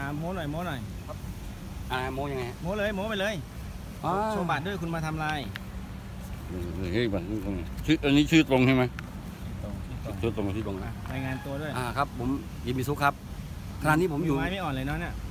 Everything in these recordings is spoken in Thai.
โม้หน่อยโม้หน่อยโม้ยังไงโม้เลยโม้ไปเลยโชว์บัตรด้วยคุณมาทำลายเฮ้ยบัตรชื่ออันนี้ชื่อตรงใช่ไหมชื่อตรงที่ตรงนะรายงานตัวด้วยครับผมยิมิซุครับขณะนี้ผมอยู่ไม้ไม่อ่อนเลยเนาะเนี่ย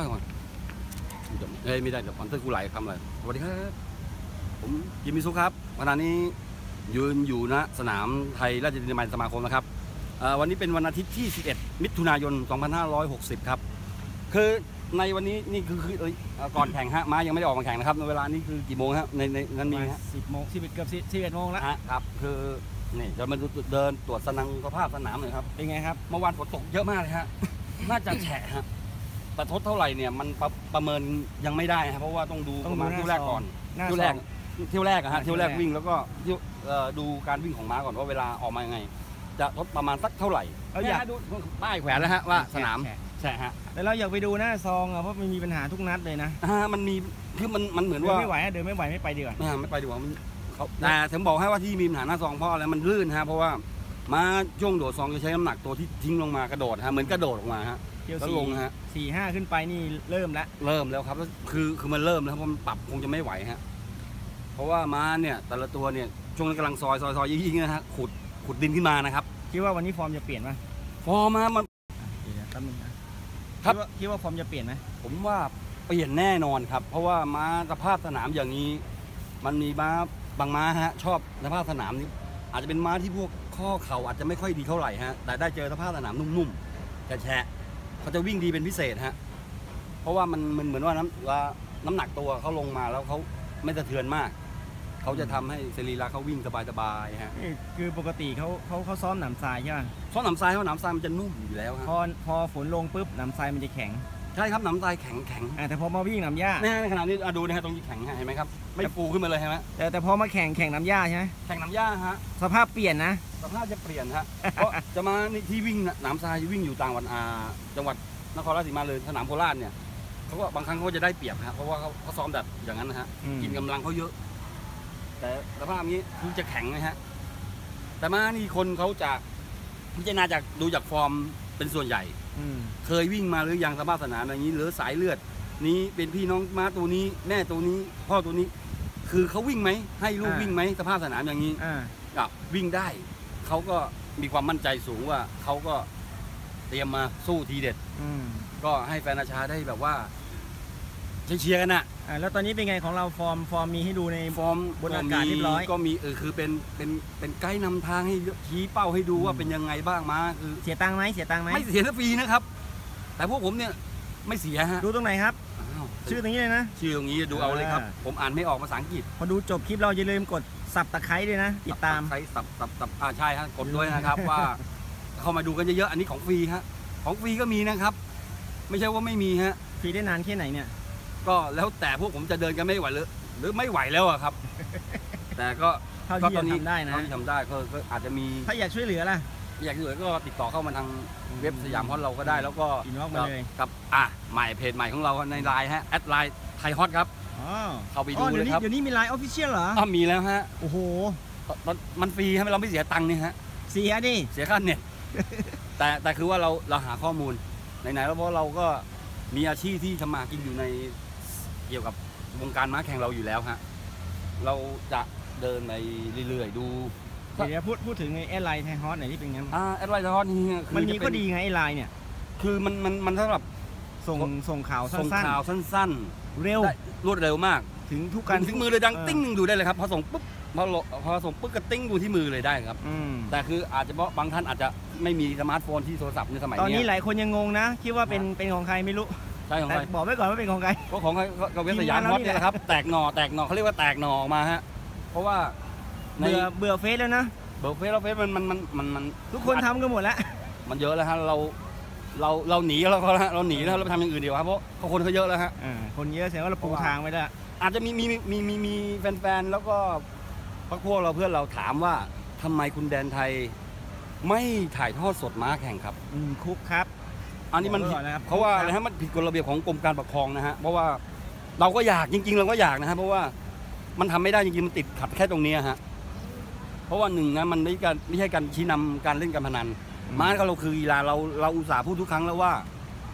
เฮ้ยไม่ได้เดี๋ยวคอนเทนต์กูไหลคำเลยสวัสดีครับผมยิมิซุครับขณะนี้ยืนอยู่ณสนามไทยราชดินแดนสมาคมนะครับวันนี้เป็นวันอาทิตย์ที่11มิถุนายน2560ครับคือในวันนี้นี่คือก่อนแข่งฮะม้ายังไม่ได้ออกมาแข่งนะครับในเวลานี้คือกี่โมงฮะในนั้นมีฮะ 10 โมงเกือบ11 โมงแล้วครับคือนี่จะมาเดินตรวจสนังสภาพสนามเลยครับเป็นไงครับเมื่อวานฝนตกเยอะมากเลยฮะน่าจะแฉะฮะแต่ทดเท่าไหร่เนี่ยมันประเมินยังไม่ได้ครับเพราะว่าต้องดูประมาณเที่ยวแรกก่อนเที่ยวแรกฮะเที่ยวแรกวิ่งแล้วก็ดูการวิ่งของม้าก่อนว่าเวลาออกมายังไงจะทดประมาณสักเท่าไหร่เราอยากดูป้ายแขวนแล้วฮะว่าสนามแฉะฮะแต่เราอยากไปดูหน้าซองเพราะมันมีปัญหาทุกนัดเลยนะมันมีคือมันเหมือนว่าไม่ไหวเดินไม่ไหวไม่ไปดีกว่าไม่ไปดีกว่าแต่ถึงบอกให้ว่าที่มีปัญหาหน้าซองเพราะอะไรมันลื่นฮะเพราะว่าม้าช่วงโดดซองจะใช้น้ำหนักตัวที่ทิ้งลงมากระโดดฮะเหมือนกระโดดออกมาฮะแล้วลงฮะ4-5ขึ้นไปนี่เริ่มแล้วครับคือมันเริ่มแล้วเพราะมันปรับคงจะไม่ไหวฮะเพราะว่าม้าเนี่ยแต่ละตัวเนี่ยช่วงนั้นกำลังซอยยิ่งๆนะฮะขุดดินขึ้นมานะครับคิดว่าวันนี้ฟอร์มจะเปลี่ยนไหมฟอร์มมันครับคิดว่าฟอร์มจะเปลี่ยนไหมผมว่าเปลี่ยนแน่นอนครับเพราะว่าม้าสภาพสนามอย่างนี้มันมีม้าบางม้าฮะชอบสภาพสนามนี้อาจจะเป็นม้าที่พวกข้อเข่าอาจจะไม่ค่อยดีเท่าไหร่ฮะแต่ได้เจอสภาพสนามนุ่มๆแฉะเขาจะวิ่งดีเป็นพิเศษฮะเพราะว่ามันเหมือนว่าน้ำหนักตัวเขาลงมาแล้วเขาไม่สะเทือนมากเขาจะทำให้สรีระเขาวิ่งสบายๆฮะคือปกติเขาซ้อมหนามทรายใช่ไหมซ้อมหนามทรายเพราะหนามทรายมันจะนุ่มอยู่แล้วครับพอฝนลงปุ๊บหนามทรายมันจะแข็งใช่ครับหนามทรายแข็งแต่พอมาวิ่งหนามหญ้าในขณะนี้ดูนะฮะตรงนี้แข็งเห็นไหมครับไม่ฟูขึ้นมาเลยใช่ไหมแต่พอมาแข่งหนามหญ้าใช่ไหมแข่งหนามหญ้าฮะสภาพเปลี่ยนนะสภาพจะเปลี่ยนฮะเพราะจะมาที่วิ่งหนามทรายวิ่งอยู่ต่างจังหวัดนครราชสีมาเลยสนามโคราชเนี่ยเขาก็บางครั้งเขาจะได้เปรียบฮะเพราะว่าเขาซ้อมแบบอย่างนั้นนะฮะกินกำลังเขาเยอะแต่สภาพนี้คือจะแข็งนะฮะแต่ม้านี่คนเขาจะพิจารณาจากดูจากฟอร์มเป็นส่วนใหญ่เคยวิ่งมาหรือยังสภาพสนามอย่างนี้หรือสายเลือดนี้เป็นพี่น้องม้าตัวนี้แม่ตัวนี้พ่อตัวนี้คือเขาวิ่งไหมให้ลูกวิ่งไหมสภาพสนามอย่างนี้วิ่งได้เขาก็มีความมั่นใจสูงว่าเขาก็เตรียมมาสู้ทีเด็ดก็ให้แฟนอาชาได้แบบว่าเชียร์กันนะแล้วตอนนี้เป็นไงของเราฟอร์มมีให้ดูในฟอร์มบนอากาศเรียบร้อยก็มีคือเป็นไกด์นำทางให้ชี้เป้าให้ดูว่าเป็นยังไงบ้างมาคือเสียตังค์ไหมไม่เสียฟรีนะครับแต่พวกผมเนี่ยไม่เสียฮะดูตรงไหนครับชื่อตรงนี้เลยนะชื่อตรงนี้ดูเอาเลยครับผมอ่านไม่ออกภาษาอังกฤษพอดูจบคลิปเราอย่าลืมกดสับตะไคร้ด้วยนะติดตามใช้สับใช่ฮะกดด้วยนะครับว่าเข้ามาดูกันเยอะๆอันนี้ของฟรีฮะของฟรีก็มีนะครับไม่ใช่ว่าไม่มีฮะฟรีได้นานแค่ไหนเนี่ยก็แล้วแต่พวกผมจะเดินกันไม่ไหวหรือไม่ไหวแล้วอะครับแต่ก็เท่าที่ทำได้นะเท่าที่ทำได้ก็อาจจะมีถ้าอยากช่วยเหลือล่ะอยากช่วยเหลือก็ติดต่อเข้ามาทางเว็บสยามฮอตเราก็ได้แล้วก็อินบ็อกซ์มาเลยครับใหม่เพจใหม่ของเราในไลน์ฮะแอดไลน์ไทยฮอตครับเข้าไปดูเลยครับเดี๋ยวนี้มีไลน์ออฟฟิเชียลเหรอมีแล้วฮะโอ้โหมันฟรีฮะเราไม่เสียตังค์นี่ฮะเสียดิเสียค่าเน็ตแต่คือว่าเราหาข้อมูลไหนๆแล้วเพราะเราก็มีอาชีพที่ทำมากินอยู่ในเกี่ยวกับวงการม้าแข่งเราอยู่แล้วฮะเราจะเดินไปเรื่อยๆดูเดี๋ยวพูดถึงไอ้ไลน์ไทยฮอตไหนที่เป็นไงแอดไลน์ไทยฮอตนี่มันมีก็ดีไงไอ้ไลน์เนี่ยคือมันสำหรับส่งข่าวสั้นเร็วรวดเร็วมากถึงทุกการถึงมือเลยดังติ้งดูได้เลยครับพอส่งปุ๊บก็ติ้งดูที่มือเลยได้ครับแต่คืออาจจะเพราะบางท่านอาจจะไม่มีสมาร์ทโฟนที่โทรศัพท์ในสมัยนี้ตอนนี้หลายคนยังงงนะคิดว่าเป็นของใครไม่รู้ใช่ของใครบอกไว้ก่อนว่าเป็นของใครก็ของใครก็เว็บสยามฮอตนี่แหละครับแตกหน่อเขาเรียกว่าแตกหน่อออกมาฮะเพราะว่าเบื่อเฟซแล้วนะเบื่อเฟซมันทุกคนทำกันหมดแล้วมันเยอะแล้วฮะเราหนีแล้วเราหนีแล้วเราไปทำอย่างอื่นดีกว่าเพราะคนเขาเยอะแล้วฮะคนเยอะแสดงว่าเราปูทางไว้แล้วอาจจะมีแฟนๆแล้วก็พวกเราเพื่อนเราถามว่าทำไมคุณแดนไทยไม่ถ่ายทอดสดม้าแข่งครับคุกครับอันนี้มันผิดเพราะว่าอะไรฮะมันผิดกฎระเบียบของกรมการปกครองนะฮะเพราะว่าเราก็อยากจริงๆเราก็อยากนะฮะเพราะว่ามันทำไม่ได้จริงๆมันติดขัดแค่ตรงนี้ฮะเพราะว่าหนึ่งนะมันไม่ใช่การชี้นำการเล่นการพนันม้าเราคือกีฬาเราอุตส่าห์พูดทุกครั้งแล้วว่า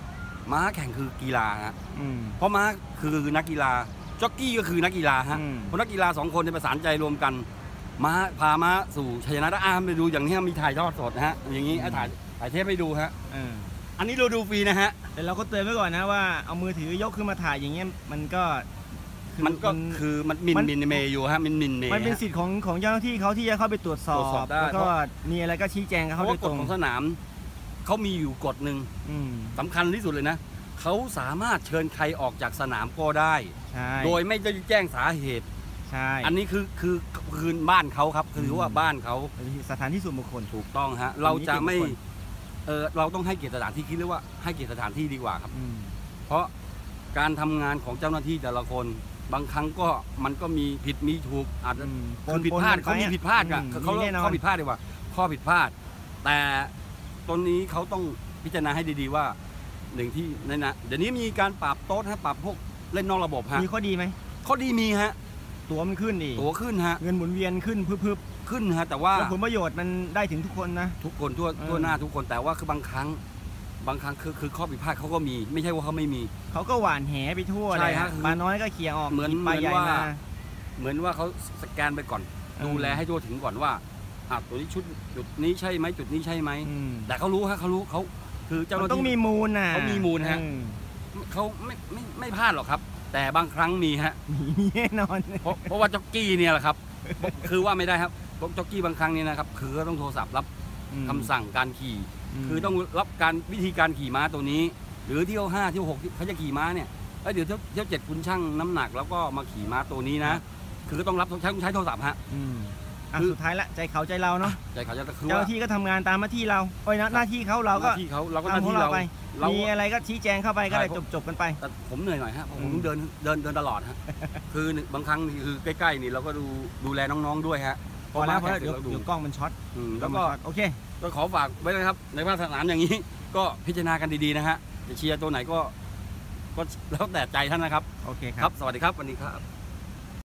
ม้าแข่งคือกีฬาฮะอืมเพราะม้าคือนักกีฬาจ็อกกี้ก็คือนักกีฬาฮะอืมเพราะนักกีฬา2 คนในประสานใจรวมกันม้าพาม้าสู่ชัยชนะไปดูอย่างนี้มีถ่ายทอดสดนะฮะอย่างนี้ถ่ายเทปให้ดูฮะ อันนี้เราดูฟรีนะฮะแต่เราก็เตือนไว้ก่อนนะว่าเอามือถือยกขึ้นมาถ่ายอย่างเงี้ยมันก็คือมันมินเมย์อยู่ฮะมินเมย์มันเป็นสิทธิ์ของเจ้าหน้าที่เขาที่จะเข้าไปตรวจสอตรวจสอบบได้แล้วก็มีอะไรก็ชี้แจงกับเพเขาราะโดว่าย กตฎรงของสนามเขามีอยู่กฎหนึ่งอืมสำคัญที่สุดเลยนะเขาสามารถเชิญใครออกจากสนามก็ได้ใช่โดยไม่ได้แจ้งสาเหตุใช่อันนี้คือบ้านเขาครับคือว่าบ้านเขาสถานที่ส่วนบุคคลถูกต้องฮะเราจะไม่เราต้องให้เกียรติสถานที่คิดเรียกว่าให้เกียรติสถานที่ดีกว่าครับอืมเพราะการทำงานของเจ้าหน้าที่แต่ละคนบางครั้งก็มันก็มีผิดมีถูกอาจจะคือผิดพลาดเขามีผิดพลาดกันเขาข้อผิดพลาดดีกว่าข้อผิดพลาด แต่ตรงนี้เขาต้องพิจารณาให้ดีๆว่าหนึ่งที่นั่นนะเดี๋ยวนี้มีการปรับโต๊ะฮะปรับพวกเล่นนอกระบบฮะมีข้อดีไหมข้อดีมีฮะตั๋วมันขึ้นดิตั๋วขึ้นฮะเงินหมุนเวียนขึ้นพึบขึ้นฮะแต่ว่าแล้วผลประโยชน์มันได้ถึงทุกคนนะทุกคนทั่วหน้าทุกคนแต่ว่าคือบางครั้งคือข้อผิดพลาดเขาก็มีไม่ใช่ว่าเขาไม่มีเขาก็หวานแหไปทั่วใช่เลยฮะปลาน้อยก็เขี่ยออกเหมือนปลาใหญ่ว่ามาเหมือนว่าเขาสแกนไปก่อน ดูแลให้ทั่วถึงก่อนว่าตัวนี้จุดนี้ใช่ไหมจุดนี้ใช่ไหมอืมแต่เขารู้ฮะเขาคือเจ้าหมันน้าต้องที่มีมูลนะเขามีมูลฮะ เขาไม่พลาดหรอกครับ แต่บางครั้งมีฮะมีแน่นอนเพราะว่าจ็อกกี้เนี่ยแหละครับ คือว่าไม่ได้ครับจ็อกกี้บางครั้งเนี่ยนะครับคือก็ต้องโทรศัพท์รับคำสั่งการขี่ คือต้องรับการวิธีการขี่ม้าตัวนี้ หรือเที่ยว5เที่ยว6ที่เขาจะขี่ม้าเนี่ยเดี๋ยวเที่ยว7คุณชั่งน้ำหนักแล้วก็มาขี่ม้าตัวนี้นะ คือก็ต้องรับใช้โทรศัพท์ฮะ คือสุดท้ายละใจเขาใจเราเนาะใจเขาจะคือเจ้าหว่าน้าที่ก็ทำงานตามหน้าที่เราหน้าที่เขาเราหก็น้าที่เขาเราก็หตามน้าของที่เราเราไปเรามีอะไรก็ชี้แจงเข้าไปก็ได้ใช่จบกันไปแต่ผมเหนื่อยหน่อยฮะเพราะผมต้องเดินตลอดฮะ คือบางครั้งคือใกล้ๆนี่เราก็ดูแลน้องๆด้วยฮะพอแล้วม้าเดี๋ยวข่งสร็จราดูกล้องมันช็อตแล้วก็โอเคก็ขอฝากไว้นะครับในภาคสนามอย่างนี้ ก็พิจารณากันดีๆนะฮะจะเชียร์ตัวไหนก็แล้วแต่ใจท่านนะครับโอเคคครัรับ บ สวัสดีครับวันนี้ครับ